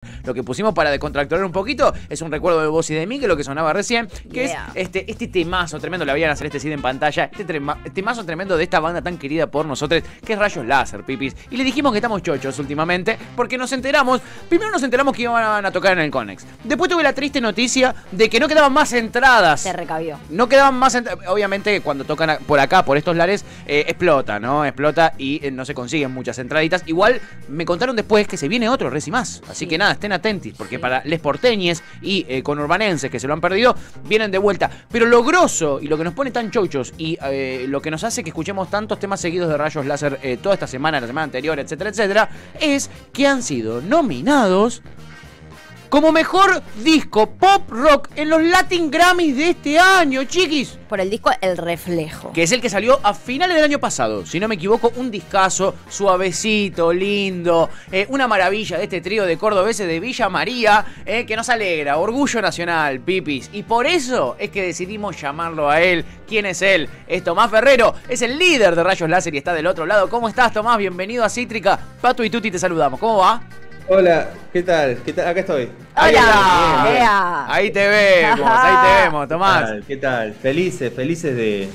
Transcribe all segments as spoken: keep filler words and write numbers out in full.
Lo que pusimos para descontracturar un poquito es un recuerdo de vos y de mí, que es lo que sonaba recién, que yeah. es este, este temazo tremendo, la veían hacer este Cid en pantalla, este trema, temazo tremendo de esta banda tan querida por nosotros, que es Rayos Láser, pipis. Y le dijimos que estamos chochos últimamente, porque nos enteramos, primero nos enteramos que iban a tocar en el Conex. Después tuve la triste noticia de que no quedaban más entradas. Se recabió. No quedaban más entradas. Obviamente cuando tocan por acá, por estos lares, eh, explota, ¿no? Explota y eh, no se consiguen muchas entraditas. Igual me contaron después que se viene otro Reci Más. Así sí. que nada, estén atentos, porque sí. para les porteñes y eh, conurbanenses que se lo han perdido, vienen de vuelta. Pero lo grosso y lo que nos pone tan chochos y eh, lo que nos hace que escuchemos tantos temas seguidos de Rayos Láser eh, toda esta semana, la semana anterior, etcétera, etcétera, es que han sido nominados como mejor disco pop rock en los Latin Grammys de este año, chiquis. Por el disco El Reflejo. Que es el que salió a finales del año pasado. Si no me equivoco, un discazo, suavecito, lindo. Eh, una maravilla de este trío de cordobeses de Villa María, eh, que nos alegra. Orgullo nacional, pipis. Y por eso es que decidimos llamarlo a él. ¿Quién es él? Es Tomás Ferrero. Es el líder de Rayos Láser y está del otro lado. ¿Cómo estás, Tomás? Bienvenido a Cítrica. Pato y Tuti te saludamos. ¿Cómo va? Hola, ¿qué tal? ¿Qué tal? Acá estoy. Ahí, bien, bien. Ahí te vemos, ahí te vemos, Tomás. ¿Qué tal? ¿Qué tal? Felices, felices de...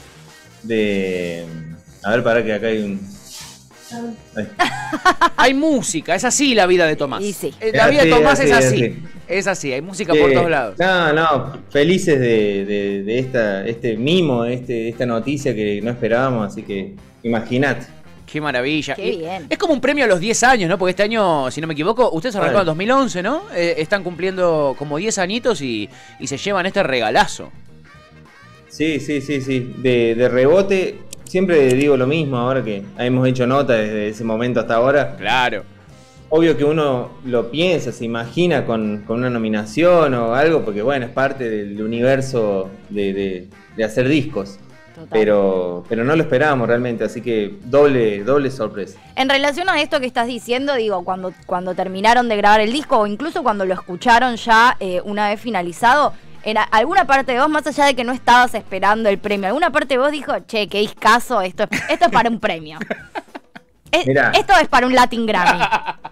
de... A ver, para que acá hay un... Ahí. Hay música, es así la vida de Tomás. Y sí. La vida de Tomás así, es así. así. Es así, hay música sí. por todos lados. No, no, felices de, de, de esta, este mimo, de este, esta noticia que no esperábamos, así que imagínate. Qué maravilla. Qué bien. Es como un premio a los diez años, ¿no? Porque este año, si no me equivoco, ustedes arrancaron en dos mil once, ¿no? Eh, están cumpliendo como diez añitos y, y se llevan este regalazo. Sí, sí, sí, sí. De, de rebote, siempre digo lo mismo ahora que hemos hecho nota desde ese momento hasta ahora. Claro. Obvio que uno lo piensa, se imagina con, con una nominación o algo, porque bueno, es parte del universo de, de, de hacer discos. Pero, pero no lo esperábamos realmente, así que doble, doble sorpresa. En relación a esto que estás diciendo, digo, cuando, cuando terminaron de grabar el disco o incluso cuando lo escucharon ya eh, una vez finalizado, en alguna parte de vos, más allá de que no estabas esperando el premio, alguna parte de vos dijo, che, qué discazo, esto, esto es para un premio. es, esto es para un Latin Grammy.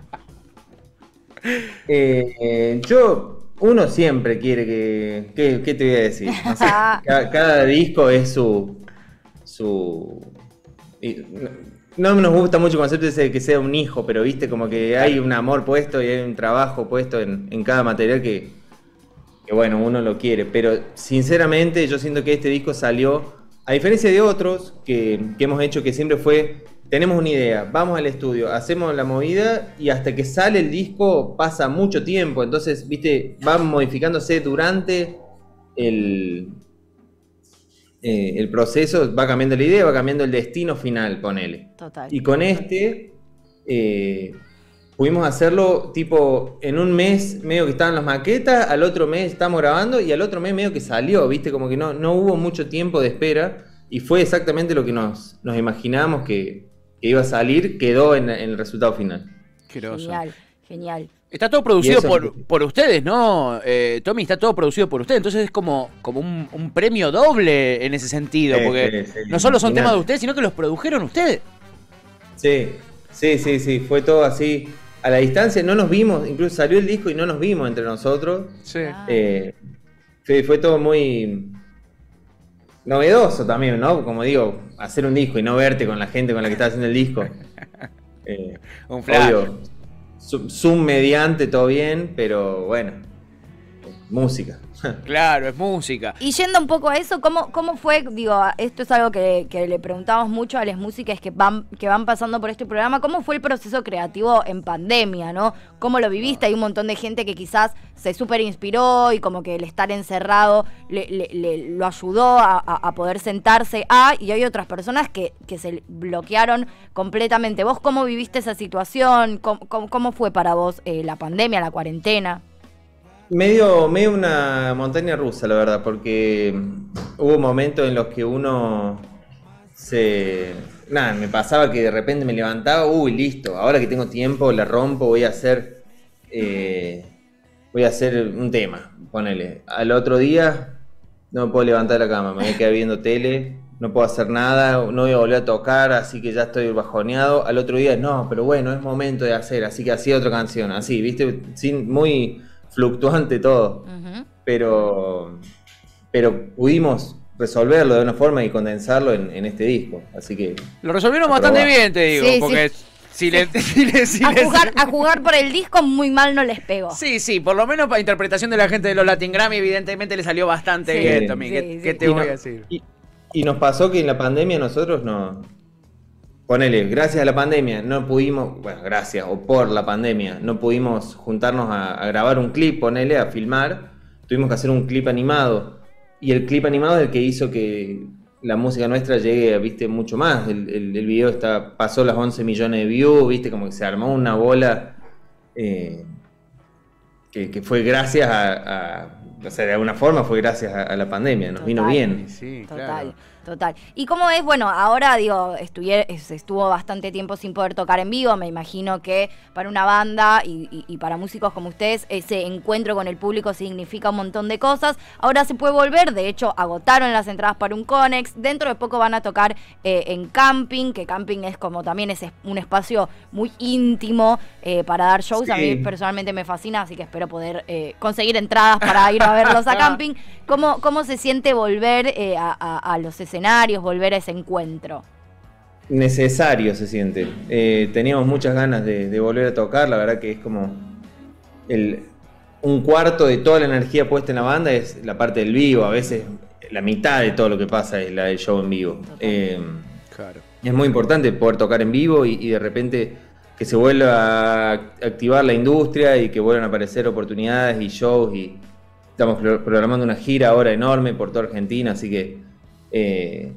eh, eh, yo... Uno siempre quiere que... ¿Qué, qué te voy a decir? No sé, cada, cada disco es su... su no nos gusta mucho el concepto ese de que sea un hijo, pero viste como que hay un amor puesto y hay un trabajo puesto en, en cada material que, que, bueno, uno lo quiere. Pero sinceramente yo siento que este disco salió, a diferencia de otros que, que hemos hecho, que siempre fue... Tenemos una idea, vamos al estudio, hacemos la movida y hasta que sale el disco pasa mucho tiempo. Entonces, viste, va modificándose durante el, eh, el proceso, va cambiando la idea, va cambiando el destino final, ponele. Total. Y con este, eh, pudimos hacerlo tipo en un mes medio que estaban las maquetas, al otro mes estamos grabando y al otro mes medio que salió, viste, como que no, no hubo mucho tiempo de espera y fue exactamente lo que nos, nos imaginábamos que... que iba a salir, quedó en, en el resultado final. Genial, genial. Está todo producido por, por ustedes, ¿no? Eh, Tommy, está todo producido por ustedes, entonces es como, como un, un premio doble en ese sentido, sí, porque sí, sí, no solo son temas de ustedes, sino que los produjeron ustedes. Sí, sí, sí, sí, fue todo así. A la distancia no nos vimos, incluso salió el disco y no nos vimos entre nosotros. Sí. Eh, fue, fue todo muy... novedoso también, ¿no? Como digo, hacer un disco y no verte con la gente con la que estás haciendo el disco. Eh, un flash. Obvio, Zoom mediante, todo bien, pero bueno, música. Claro, es música. Y yendo un poco a eso, ¿cómo, cómo fue? Digo, esto es algo que, que le preguntamos mucho a las músicas que van, que van pasando por este programa. ¿Cómo fue el proceso creativo en pandemia, no? ¿Cómo lo viviste? Hay un montón de gente que quizás se súper inspiró y como que el estar encerrado le, le, le, lo ayudó a, a poder sentarse a... Y hay otras personas que, que se bloquearon completamente. ¿Vos cómo viviste esa situación? ¿Cómo, cómo, cómo fue para vos eh, la pandemia, la cuarentena? Medio, medio una montaña rusa, la verdad, porque hubo momentos en los que uno se... Nada, me pasaba que de repente me levantaba, uy, listo, ahora que tengo tiempo, la rompo, voy a hacer... Eh, voy a hacer un tema, ponele. Al otro día no me puedo levantar de la cama, me voy a quedar viendo tele, no puedo hacer nada, no voy a volver a tocar, así que ya estoy bajoneado. Al otro día, no, pero bueno, es momento de hacer, así que hacía otra canción, así, viste, sin, muy fluctuante todo. Uh-huh. Pero, pero pudimos resolverlo de una forma y condensarlo en, en este disco, así que... Lo resolvieron bastante bien, te digo, sí, porque... Sí. Si le, si le, si a, le, jugar, a jugar por el disco muy mal no les pegó. Sí, sí, por lo menos para interpretación de la gente de los Latin Grammy, evidentemente le salió bastante sí, bien, Tommy. Sí, ¿Qué, sí. ¿Qué te y voy no, a decir? Y, y nos pasó que en la pandemia nosotros no... Ponele, gracias a la pandemia no pudimos, bueno, gracias, o por la pandemia, no pudimos juntarnos a, a grabar un clip, ponele, a filmar. Tuvimos que hacer un clip animado. Y el clip animado es el que hizo que... la música nuestra llegue, viste, mucho más. El, el, el video está, pasó las once millones de views, viste, como que se armó una bola eh, que, que fue gracias a, a, o sea, de alguna forma fue gracias a, a la pandemia, nos total, vino bien. Sí, total, claro. total. ¿Y cómo es? Bueno, ahora, digo, estuvier, estuvo bastante tiempo sin poder tocar en vivo, me imagino que para una banda y, y, y para músicos como ustedes, ese encuentro con el público significa un montón de cosas. Ahora se puede volver, de hecho, agotaron las entradas para un Conex, dentro de poco van a tocar eh, en Camping, que Camping es como también es un espacio muy íntimo eh, para dar shows. Sí. A mí personalmente me fascina, así que espero poder eh, conseguir entradas para ir a verlos a Camping. ¿Cómo, cómo se siente volver eh, a, a, a los escenarios, volver a ese encuentro? Necesario se siente. Eh, teníamos muchas ganas de, de volver a tocar, la verdad que es como el, un cuarto de toda la energía puesta en la banda es la parte del vivo, a veces la mitad de todo lo que pasa es la del show en vivo. Eh, claro. Es muy importante poder tocar en vivo y, y de repente que se vuelva a activar la industria y que vuelvan a aparecer oportunidades y shows y estamos programando una gira ahora enorme por toda Argentina, así que eh,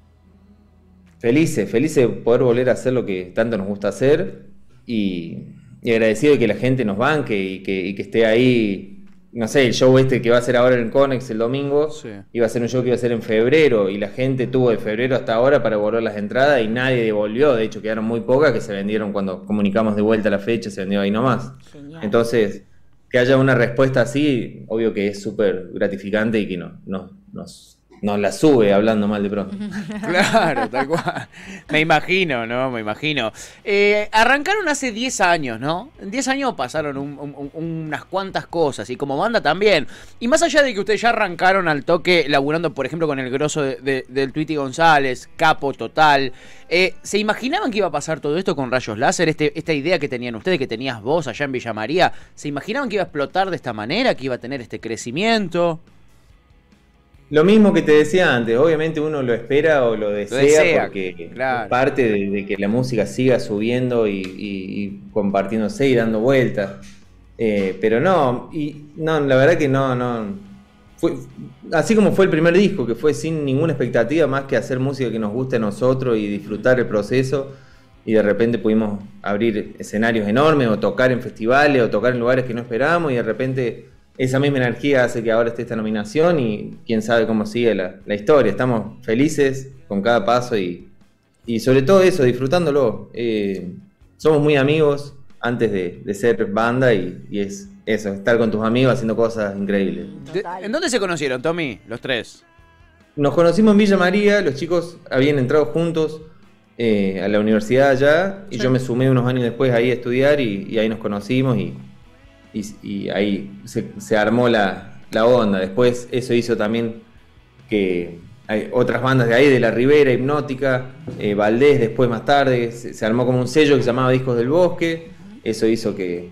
felices, felices de poder volver a hacer lo que tanto nos gusta hacer y, y agradecido de que la gente nos banque y que, y que esté ahí, no sé, el show este que va a ser ahora en Conex el domingo, sí. Iba a ser un show que iba a ser en febrero y la gente tuvo de febrero hasta ahora para devolver las entradas y nadie devolvió, de hecho quedaron muy pocas que se vendieron cuando comunicamos de vuelta la fecha, se vendió ahí nomás. Genial. Entonces... que haya una respuesta así, obvio que es súper gratificante y que no, no, nos, nos la sube hablando mal de pronto. Claro, tal cual. Me imagino, ¿no? Me imagino. Eh, arrancaron hace diez años, ¿no? En diez años pasaron un, un, unas cuantas cosas y como banda también. Y más allá de que ustedes ya arrancaron al toque laburando, por ejemplo, con el grosso de, de, del Tweety González, capo total, eh, ¿se imaginaban que iba a pasar todo esto con Rayos Láser? Este, esta idea que tenían ustedes, que tenías vos allá en Villa María, ¿se imaginaban que iba a explotar de esta manera, que iba a tener este crecimiento? Lo mismo que te decía antes, obviamente uno lo espera o lo desea, lo desea porque claro. Es parte de, de que la música siga subiendo y, y, y compartiéndose y dando vueltas. Eh, pero no, y no, la verdad que no, no. Fue, así como fue el primer disco, que fue sin ninguna expectativa más que hacer música que nos guste a nosotros y disfrutar el proceso. Y de repente pudimos abrir escenarios enormes o tocar en festivales o tocar en lugares que no esperábamos y de repente... esa misma energía hace que ahora esté esta nominación y quién sabe cómo sigue la, la historia. Estamos felices con cada paso y, y sobre todo eso, disfrutándolo. Eh, somos muy amigos antes de, de ser banda y, y es eso, estar con tus amigos haciendo cosas increíbles. ¿De, ¿En dónde se conocieron, Tommy, los tres? Nos conocimos en Villa María, los chicos habían entrado juntos eh, a la universidad allá y sí. Yo me sumé unos años después ahí a estudiar y, y ahí nos conocimos y... Y, y ahí se, se armó la, la onda. Después eso hizo también que hay otras bandas de ahí, de La Ribera, Hipnótica, eh, Valdés después más tarde, se, se armó como un sello que se llamaba Discos del Bosque. Eso hizo que,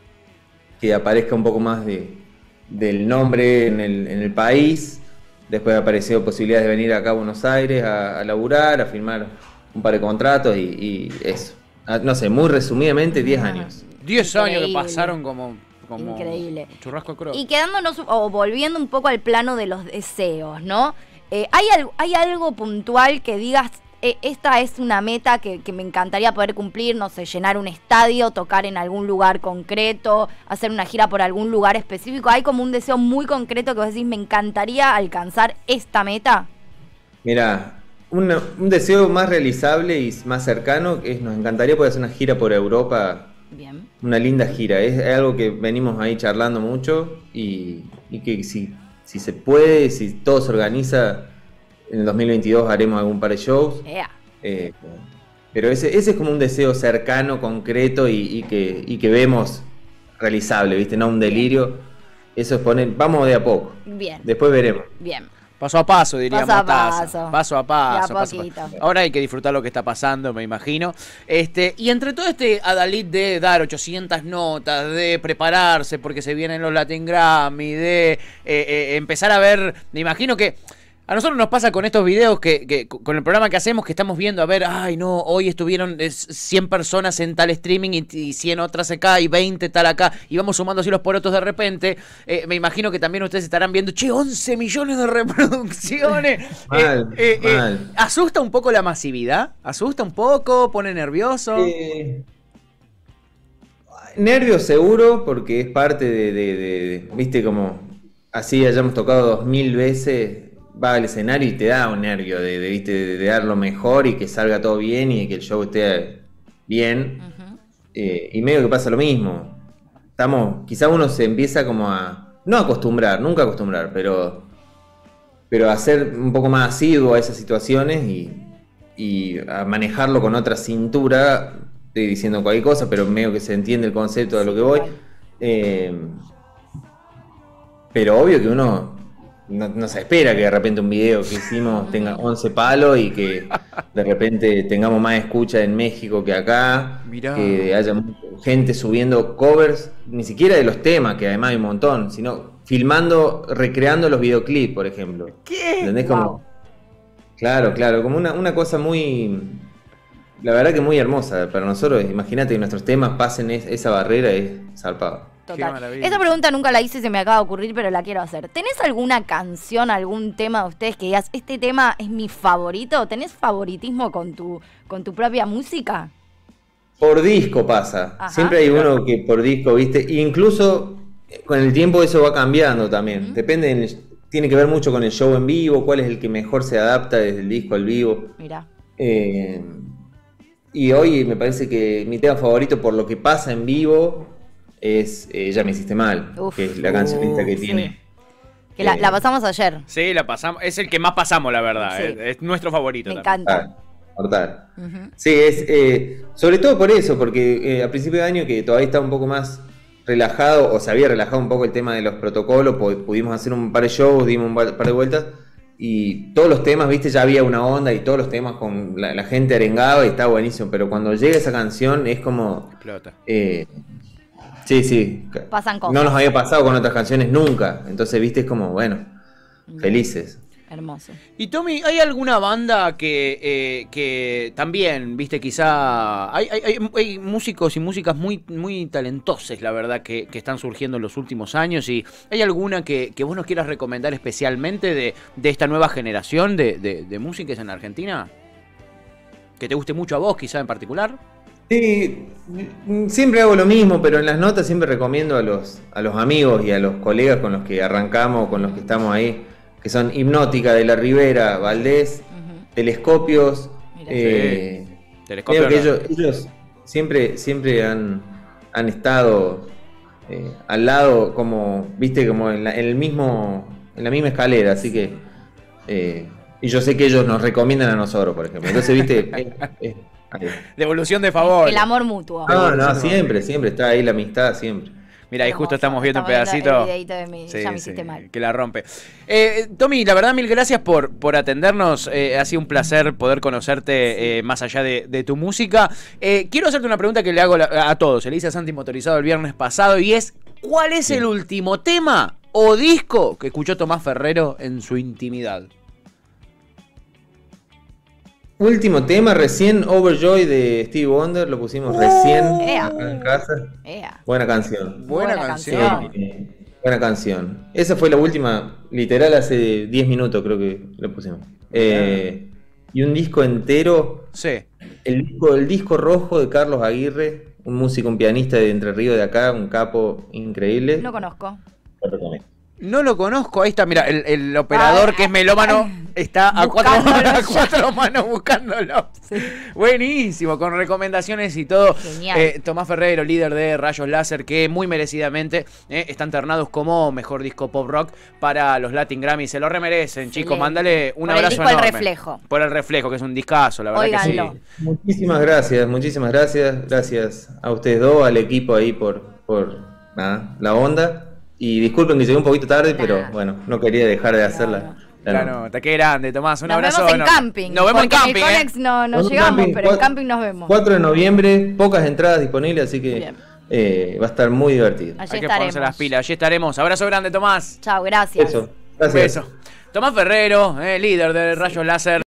que aparezca un poco más de, del nombre en el, en el país. Después apareció posibilidades de venir acá a Buenos Aires a, a laburar, a firmar un par de contratos y, y eso. No sé, muy resumidamente, diez años. diez años que pasaron como... como increíble. Churrasco cross. Y quedándonos o volviendo un poco al plano de los deseos, ¿no? Eh, ¿hay, algo, ¿Hay algo puntual que digas, eh, esta es una meta que, que me encantaría poder cumplir? No sé, llenar un estadio, tocar en algún lugar concreto, hacer una gira por algún lugar específico. ¿Hay como un deseo muy concreto que vos decís, me encantaría alcanzar esta meta? Mira, una, un deseo más realizable y más cercano es, nos encantaría poder hacer una gira por Europa. Bien. Una linda gira, es algo que venimos ahí charlando mucho y, y que si, si se puede, si todo se organiza, en el dos mil veintidós haremos algún par de shows. Yeah. Eh, pero ese, ese es como un deseo cercano, concreto y, y, que, y que vemos realizable, ¿viste? No un delirio. Eso es poner, vamos de a poco. Bien. Después veremos. Bien. Paso a paso, diría Paso a Mostaza. paso. Paso a paso. De a paso a poquito. paso. Ahora hay que disfrutar lo que está pasando, me imagino. Este, y entre todo este adalid de dar ochocientas notas, de prepararse porque se vienen los Latin Grammy, de eh, eh, empezar a ver, me imagino que a nosotros nos pasa con estos videos, que, que con el programa que hacemos, que estamos viendo, a ver, ay no, hoy estuvieron cien personas en tal streaming y, y cien otras acá y veinte tal acá, y vamos sumando así los porotos de repente. Eh, me imagino que también ustedes estarán viendo, che, once millones de reproducciones. Mal, eh, eh, mal. Eh, ¿Asusta un poco la masividad? ¿Asusta un poco? ¿Pone nervioso? Eh, nervios seguro, porque es parte de, de, de, de, viste, como así hayamos tocado dos mil veces, va al escenario y te da un nervio de, de, viste, de, de dar lo mejor y que salga todo bien y que el show esté bien. Uh-huh. eh, y medio que pasa lo mismo. Estamos, quizá uno se empieza como a, no a acostumbrar, nunca a acostumbrar, pero, pero a ser un poco más asiduo a esas situaciones y, y a manejarlo con otra cintura. Estoy diciendo cualquier cosa, pero medio que se entiende el concepto de lo que voy. Eh, pero obvio que uno no, no se espera que de repente un video que hicimos tenga once palos y que de repente tengamos más escucha en México que acá. Mirá. Que haya gente subiendo covers, ni siquiera de los temas, que además hay un montón, sino filmando, recreando los videoclips, por ejemplo. ¿Qué? ¿Entendés? Como, wow. Claro, claro, como una, una cosa muy... La verdad que muy hermosa para nosotros. Imagínate que nuestros temas pasen es, esa barrera, es zarpado. Total. Esta pregunta nunca la hice, se me acaba de ocurrir, pero la quiero hacer. ¿Tenés alguna canción, algún tema de ustedes que digas, este tema es mi favorito? ¿Tenés favoritismo con tu, con tu propia música? Por disco pasa. Ajá. Siempre hay uno que por disco, ¿viste? E incluso con el tiempo eso va cambiando también. Uh-huh. Depende, del, tiene que ver mucho con el show en vivo, cuál es el que mejor se adapta desde el disco al vivo. Mirá. Eh, y hoy me parece que mi tema favorito por lo que pasa en vivo es eh, Ya me hiciste mal, Uf, que es la cancionista uh, que sí. tiene. Que la, eh, la pasamos ayer. Sí, la pasamos. Es el que más pasamos, la verdad. Sí. Es, es nuestro favorito. Me también. encanta. Mortal. Uh-huh. Sí, es eh, sobre todo por eso, porque eh, a principio de año que todavía está un poco más relajado, o se había relajado un poco el tema de los protocolos, pudimos hacer un par de shows, dimos un par de vueltas, y todos los temas, viste, ya había una onda, y todos los temas con la, la gente arengaba y estaba buenísimo, pero cuando llega esa canción es como... Explota. Eh, sí, sí. Pasan cosas. No nos había pasado con otras canciones nunca, entonces, viste, es como, bueno, felices. Hermoso. Y Tommy, ¿hay alguna banda que, eh, que también, viste, quizá... Hay, hay, hay músicos y músicas muy, muy talentosos, la verdad, que, que están surgiendo en los últimos años? ¿Y hay alguna que, que vos nos quieras recomendar especialmente de, de esta nueva generación de, de, de músicos en Argentina? ¿Que te guste mucho a vos, quizá, en particular? Sí, siempre hago lo mismo, pero en las notas siempre recomiendo a los, a los amigos y a los colegas con los que arrancamos, con los que estamos ahí, que son Hipnótica, De la Rivera, Valdés, uh-huh. Telescopios. Eh, sí. Telescopios que ellos, ellos siempre, siempre han, han estado eh, al lado, como, viste, como en la, en el mismo, en la misma escalera, así que eh, y yo sé que ellos nos recomiendan a nosotros, por ejemplo. Entonces, viste, eh, eh, devolución de favor. El amor mutuo. No, no, siempre, siempre está ahí la amistad, siempre. Mira, ahí justo estamos viendo estamos un pedacito. Viendo el de mi, sí, ya me sí, hiciste mal. Que la rompe. Eh, Tommy, la verdad, mil gracias por, por atendernos. Eh, ha sido un placer poder conocerte sí. eh, más allá de, de tu música. Eh, quiero hacerte una pregunta que le hago a, a todos. Se le hice a Santi Motorizado el viernes pasado y es: ¿cuál es sí. el último tema o disco que escuchó Tomás Ferrero en su intimidad? Último tema, recién Overjoy de Stevie Wonder, lo pusimos uh, recién acá en casa. Ea. Buena canción. Buena, buena canción. canción. Eh, buena canción. Esa fue la última, literal hace diez minutos creo que lo pusimos. Eh, y un disco entero. Sí. El disco, el disco rojo de Carlos Aguirre, un músico, un pianista de Entre Ríos de acá, un capo increíble. No conozco. Lo recomiendo. No lo conozco, ahí está, mira, el, el operador Ay, que es melómano está a cuatro, buscándolo a ya. cuatro manos buscándolo. Sí. Buenísimo, con recomendaciones y todo. Genial. Eh, Tomás Ferrero, líder de Rayos Láser, que muy merecidamente eh, están ternados como mejor disco pop rock para los Latin Grammy. Se lo remerecen, Excelente. chicos. Mándale un Por el abrazo disco El enorme. Reflejo. Por el reflejo, que es un discazo, la verdad Óiganlo. que sí. Muchísimas gracias, muchísimas gracias. Gracias a ustedes dos, al equipo ahí por, por nada, la onda. Y disculpen que llegué un poquito tarde, Nah. pero bueno, no quería dejar de hacerla. No, no. la La nota. nota, qué grande, Tomás. Un Nos abrazo. vemos en enorme. camping. Nos vemos en porque camping, En el ¿eh? Conex no, no Bueno, llegamos, camping, pero en cua- camping nos vemos. cuatro de noviembre, pocas entradas disponibles, así que Bien. eh, va a estar muy divertido. Allí Hay que estaremos. ponerse las pilas. Allí estaremos. Abrazo grande, Tomás. Chao, gracias. Eso, Un gracias. beso. Tomás Ferrero, eh, líder de Rayos Láser.